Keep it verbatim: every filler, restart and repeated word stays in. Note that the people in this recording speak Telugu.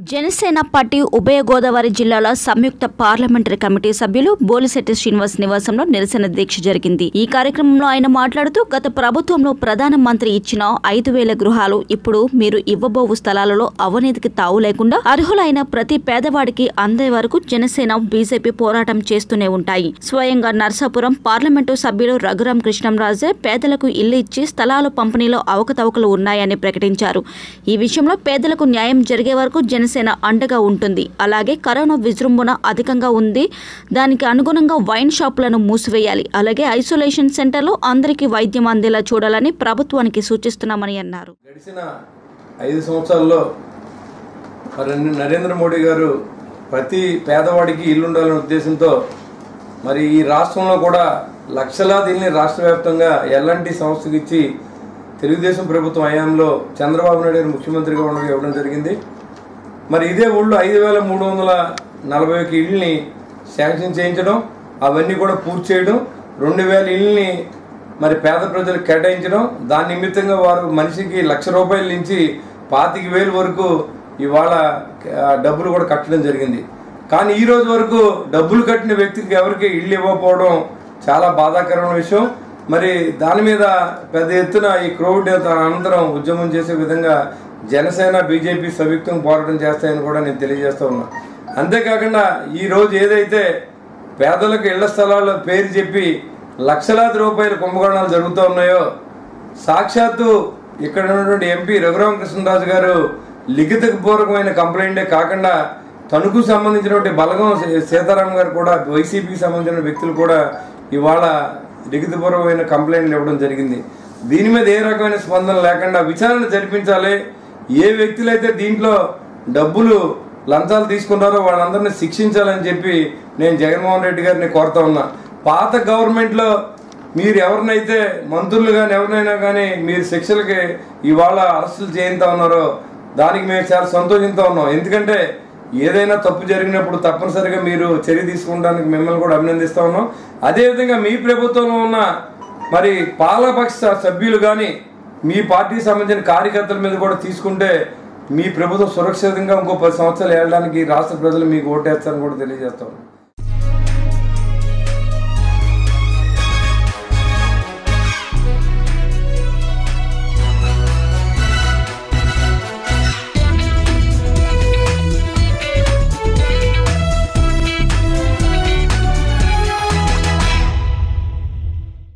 జనసేన పార్టీ ఉభయ గోదావరి జిల్లాల సంయుక్త పార్లమెంటరీ కమిటీ సభ్యులు బోలిశెట్టి శ్రీనివాస్ నివాసంలో నిరసన దీక్ష జరిగింది. ఈ కార్యక్రమంలో ఆయన మాట్లాడుతూ గత ప్రభుత్వంలో ప్రధానమంత్రి ఇచ్చిన ఐదు వేల గృహాలు ఇప్పుడు మీరు ఇవ్వబోవు స్థలాలలో అవినీతికి తావు లేకుండా అర్హులైన ప్రతి పేదవాడికి అందే వరకు జనసేన బీజేపీ పోరాటం చేస్తూనే ఉంటాయి. స్వయంగా నర్సాపురం పార్లమెంటు సభ్యులు రఘురాం కృష్ణంరాజే పేదలకు ఇల్లు ఇచ్చి స్థలాల పంపిణీలో అవకతవకలు ఉన్నాయని ప్రకటించారు. ఈ విషయంలో పేదలకు న్యాయం జరిగే వరకు జనసేన అండగా ఉంటుంది. అలాగే కరోనా విజృంభణ అధికంగా ఉంది, దానికి అనుగుణంగా వైన్ షాపులను మూసివేయాలి. అలాగే ఐసోలేషన్ సెంటర్లో అందరికీ వైద్యం అందేలా చూడాలని ప్రభుత్వానికి సూచిస్తున్నామని అన్నారు. గడిచిన ఐదు సంవత్సరాల్లో నరేంద్ర మోడీ గారు ప్రతి పేదవాడికి ఇల్లు ఉండాలనే ఉద్దేశంతో మరి ఈ రాష్ట్రంలో కూడా లక్షలాది ఇల్ని రాష్ట్ర వ్యాప్తంగా ఎల్ఎన్టీ సంస్థకి ఇచ్చి తెలుగుదేశం ప్రభుత్వం హయాంలో చంద్రబాబు నాయుడు గారు ముఖ్యమంత్రిగా ఉండగా ఇవ్వడం జరిగింది. మరి ఇదే ఊళ్ళో ఐదు వేల మూడు వందల నలభై ఒక ఇళ్ళని శాంక్షన్ చేయించడం, అవన్నీ కూడా పూర్తి చేయడం, రెండు వేల ఇళ్ళని మరి పేద ప్రజలకు కేటాయించడం, దాని నిమిత్తంగా వారు మనిషికి లక్ష రూపాయల నుంచి పాతిక వేలు వరకు ఇవాళ డబ్బులు కూడా కట్టడం జరిగింది. కానీ ఈ రోజు వరకు డబ్బులు కట్టిన వ్యక్తికి ఎవరికి ఇళ్ళు ఇవ్వకపోవడం చాలా బాధాకరమైన విషయం. మరి దాని మీద పెద్ద ఎత్తున ఈ కోవిడ్ అనంతరం ఉద్యమం చేసే విధంగా జనసేన బీజేపీ సంయుక్తం పోరాటం చేస్తాయని కూడా నేను తెలియజేస్తూ ఉన్నా. అంతేకాకుండా ఈరోజు ఏదైతే పేదలకు ఇళ్ల స్థలాల పేరు చెప్పి లక్షలాది రూపాయల కుంభకోణాలు జరుగుతూ ఉన్నాయో, సాక్షాత్తు ఇక్కడ ఉన్నటువంటి ఎంపీ రఘురామ కృష్ణరాజు గారు లిఖితపూర్వకమైన కంప్లైంటే కాకుండా తణుకు సంబంధించినటువంటి బలగం సీతారాం గారు కూడా వై సి పికి సంబంధించిన వ్యక్తులు కూడా ఇవాళ లిఖితపూర్వకమైన కంప్లైంట్లు ఇవ్వడం జరిగింది. దీని మీద ఏ రకమైన స్పందన లేకుండా విచారణ జరిపించాలి. ఏ వ్యక్తులైతే దీంట్లో డబ్బులు లంచాలు తీసుకున్నారో వాళ్ళందరినీ శిక్షించాలని చెప్పి నేను జగన్మోహన్ రెడ్డి గారిని కోరుతా ఉన్నా. పాత గవర్నమెంట్లో మీరు ఎవరినైతే మంత్రులు కానీ ఎవరినైనా కానీ మీరు శిక్షలకి ఇవాళ అరెస్టులు చేయిస్తా ఉన్నారో దానికి మేము చాలా సంతోషిస్తూ ఉన్నాం. ఎందుకంటే ఏదైనా తప్పు జరిగినప్పుడు తప్పనిసరిగా మీరు చర్య తీసుకోవడానికి మిమ్మల్ని కూడా అభినందిస్తూ ఉన్నాం. అదేవిధంగా మీ ప్రభుత్వంలో ఉన్న మరి పాలపక్ష సభ్యులు కానీ మీ పార్టీకి సంబంధించిన కార్యకర్తల మీద కూడా తీసుకుంటే మీ ప్రభుత్వం సురక్షితంగా ఇంకో పది సంవత్సరాలు వెళ్ళడానికి రాష్ట్ర ప్రజలు మీకు ఓటేస్తారని కూడా తెలియజేస్తాం.